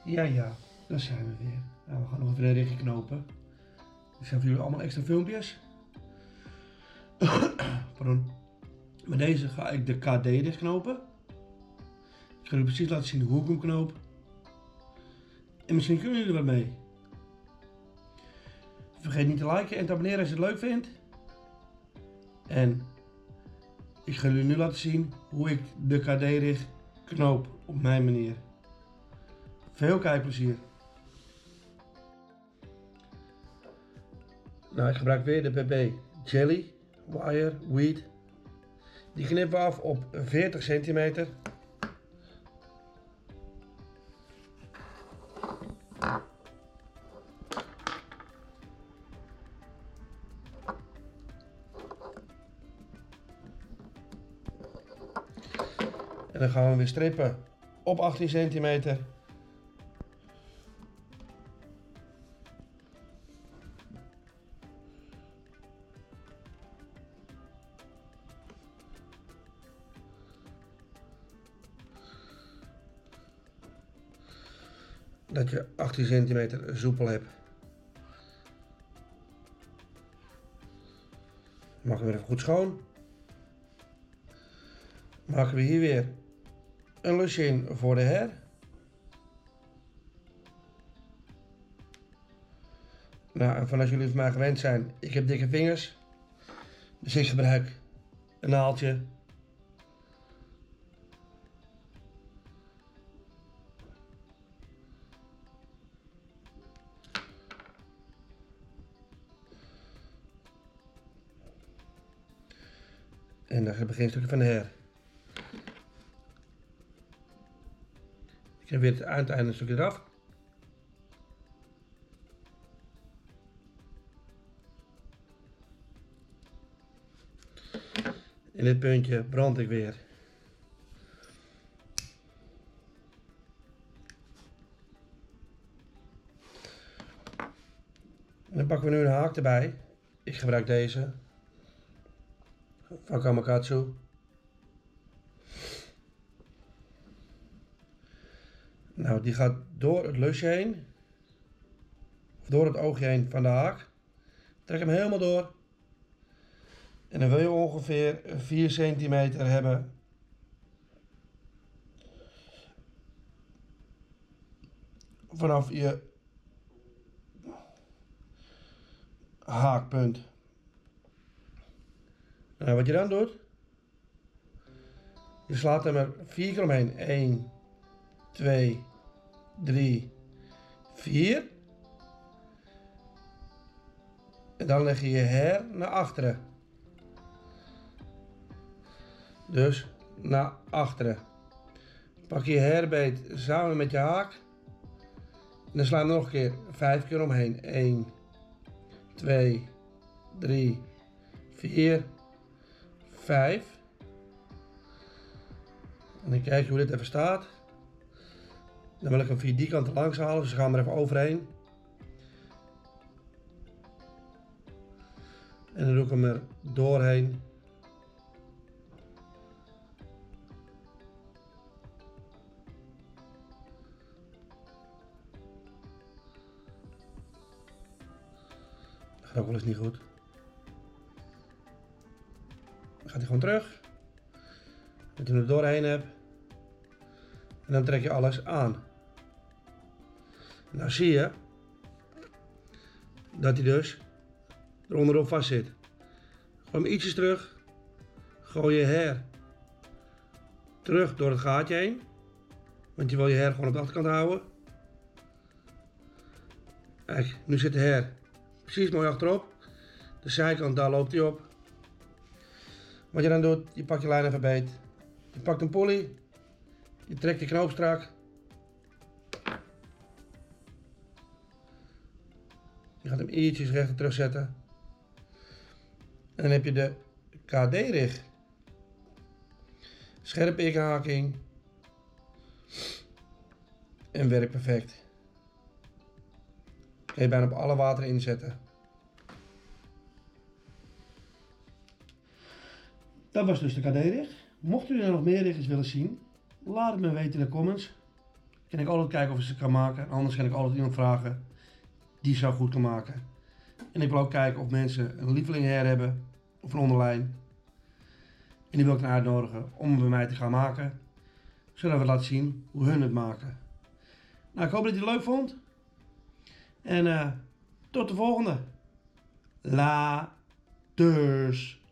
Ja, daar zijn we weer. Nou, we gaan nog even een richting knopen. Ik zijn voor jullie allemaal extra filmpjes. Pardon. Met deze ga ik de KD dichtknopen. Ik ga jullie precies laten zien hoe ik hem knoop. En misschien kunnen jullie er wat mee. Vergeet niet te liken en te abonneren als je het leuk vindt. En ik ga jullie nu laten zien hoe ik de KD-rig knoop op mijn manier. Veel kijkplezier. Nou, ik gebruik weer de PP Jelly Wire Weed. Die knippen we af op 40 centimeter. En dan gaan we weer strippen op 18 centimeter. Dat je 18 centimeter soepel hebt. Maken we even goed schoon. Maken we hier weer een lusje in voor de her. Nou, en van als jullie van mij gewend zijn, ik heb dikke vingers. Dus ik gebruik een naaldje. En dan het beginstukje van de her. Ik heb weer het uiteinde stukje eraf. In dit puntje brand ik weer. En dan pakken we nu een haak erbij. Ik gebruik deze van Gamakatsu. Nou, die gaat door het lusje heen, of door het oogje heen van de haak. Trek hem helemaal door. En dan wil je ongeveer 4 centimeter hebben vanaf je haakpunt. Nou, wat je dan doet, je slaat hem er 4 keer omheen. 1, 2, 3, 4. En dan leg je je her naar achteren. Dus naar achteren. Pak je herbeet samen met je haak. En dan sla je nog een keer 5 keer omheen. 1, 2, 3, 4, 5. En dan kijk je hoe dit even staat. Dan wil ik hem via die kant langs halen, dus we gaan er even overheen. En dan doe ik hem er doorheen. Dat gaat ook wel eens niet goed. Dan gaat hij gewoon terug. Dat je hem er doorheen hebt. En dan trek je alles aan. Nou zie je dat hij dus er onderop vast zit. Gooi hem ietsjes terug. Gooi je her terug door het gaatje heen. Want je wil je her gewoon op de achterkant houden. Kijk, nu zit de her precies mooi achterop. De zijkant, daar loopt hij op. Wat je dan doet, je pakt je lijn even beet. Je pakt een polie. Je trekt je knoop strak. Je gaat hem ietsjes rechter terugzetten. En dan heb je de KD-rig. Scherpe inhaking. En werkt perfect. Kun je bijna op alle water inzetten. Dat was dus de KD-rig. Mochten jullie nog meer rigjes willen zien, laat het me weten in de comments. kan ik altijd kijken of ik ze kan maken. Anders kan ik altijd iemand vragen die zo goed kan maken. En ik wil ook kijken of mensen een lieveling her hebben of een onderlijn. En die wil ik dan uitnodigen om hem bij mij te gaan maken. Zodat we laten zien hoe hun het maken. Nou, ik hoop dat je het leuk vond. En tot de volgende. Laters.